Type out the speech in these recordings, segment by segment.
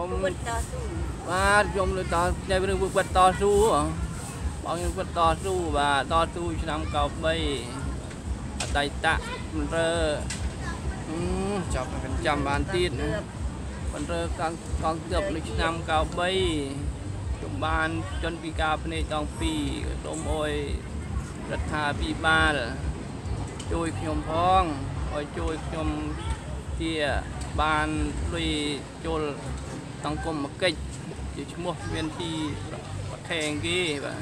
ខ្ញុំបាទខ្ញុំលើតតែរឿងវិបត្តិតស៊ូបងខ្ញុំវិបត្តិតស៊ូបាទតស៊ូឆ្នាំ93អតីតមន្ត្រីចាប់ចាំបានទៀតមន្ត្រីកងទ័ពនៅឆ្នាំ93ខ្ញុំបានជន់ពីការភ្នែកដង2សូមអុយរដ្ឋាភិបាលជួយខ្ញុំផងឲ្យជួយខ្ញុំជាបានលុយចូលសង្គមកិច្ចជាឈ្មោះមានទីប្រខែងគេបាទ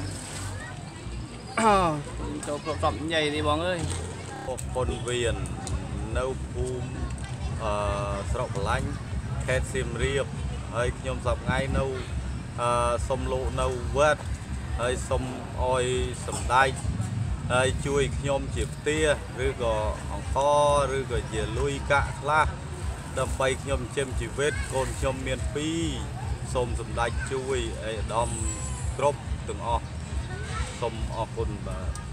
ចូលប្រកបនិយាយនេះបងអើយប៉ុនវៀននៅភូមិស្រុកបលាញ់ខេត្តសៀមរាបហើយខ្ញុំសប្តាហ៍នៅសុំលោកនៅវត្តហើយសុំអោយសម្ដេចហើយជួយខ្ញុំជាផ្ទះឬក៏អង្គឬក៏ជាលុយកាក់ខ្លះដើម្បីខ្ញុំចិញ្ចឹមជីវិតកូនខ្ញុំមាន2សូមសម្ដេចជួយឲ្យឧត្តមគ្រប់ទាំងអស់សូមអរគុណបាទ